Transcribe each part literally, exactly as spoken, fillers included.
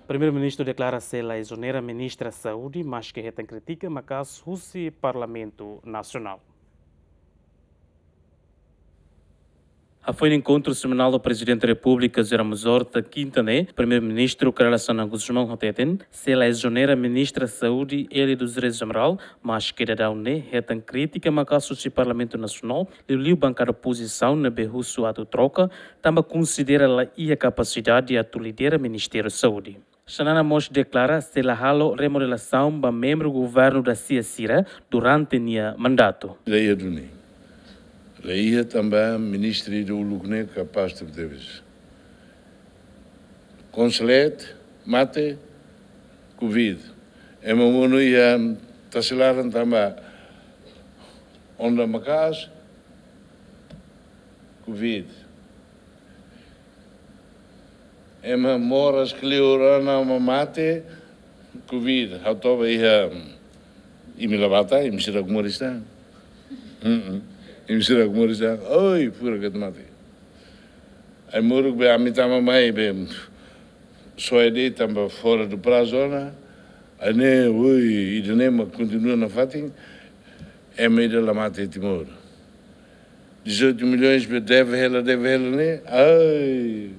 Primeiro-Ministro declara ser a exonera Ministra da Saúde, mas que retem critica mas Rússia Parlamento Nacional. Foi no encontro semanal do Presidente da República, Jerome Horta Quintané, Primeiro-Ministro Carla Guzmão Roteten, se a exonera Ministra da Saúde, ele do Direito-Geral, mas que da UNE, retem crítica mas o Parlamento Nacional, e o bancar oposição na berruço ato troca, também considera a capacidade de atu lidera Ministério da Saúde. Xanana Mos declara se la halo remodelação para membro do governo da C I A Cira durante o mandato. Leia do Ni. Leia também ministro do Lugne capaz de deves. Consulete, mate, Covid. E mamuno ia tasilaran também onda macas, Covid. Ema moras cliorana mamate Covid. How to be imilavata imsira kumorista. Hum. Imsira kumorista. Oi, pura que mate. Ai moruk be amitama mai be soede tamba fora do prazo na. Ane oi, idene ma continua na fatin. É meio da mate Timor. dezoito milhões be deve ela deve ela né. Ai.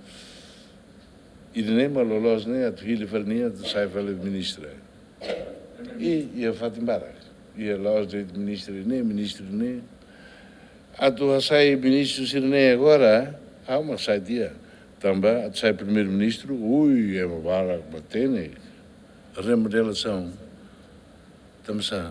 E nem malolos nem a filha falnia do sai fala ministra e e a Fatimara e a los de ministro nem ministro nem a tua sai ministro se nem agora há uma sai dia também a sai primeiro ministro ui é uma bala batene remodelação estamos a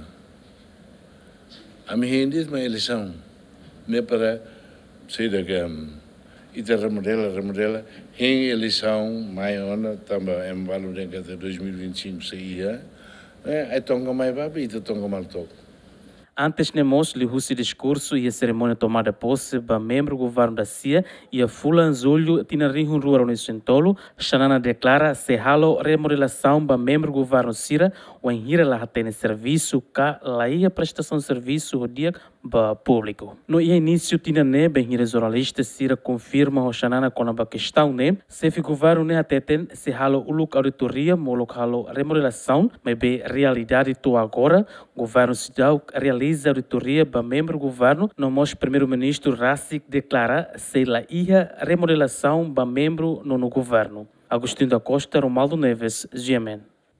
a minha indígena uma eleição nem para sei da que e da remodela, remodela, em eleição maior, também em valor de dois mil e vinte e cinco saía, é tonga mais babi, e tonga mal toco. Antes de nós, lhe o discurso e a cerimônia tomada posse para membro do governo da C I A e a Fula Zulho tinha rinho rural no Sintolo, Xanana declara se halo remodelação para membro do governo Cira ou em hira lá tem serviço cá lá ia prestação de serviço o dia para público. No início tinha né bem hira jornalista Cira confirma o Xanana com a questão né se o governo né até tem se halo o look auditoria mo halo remodelação mas bem realidade to agora governo cidade realiza auditoria para membro do governo, no nosso primeiro-ministro Rassik declara se la ia remodelação para membro no, no governo. Agostinho da Costa, Romaldo Neves, G M N.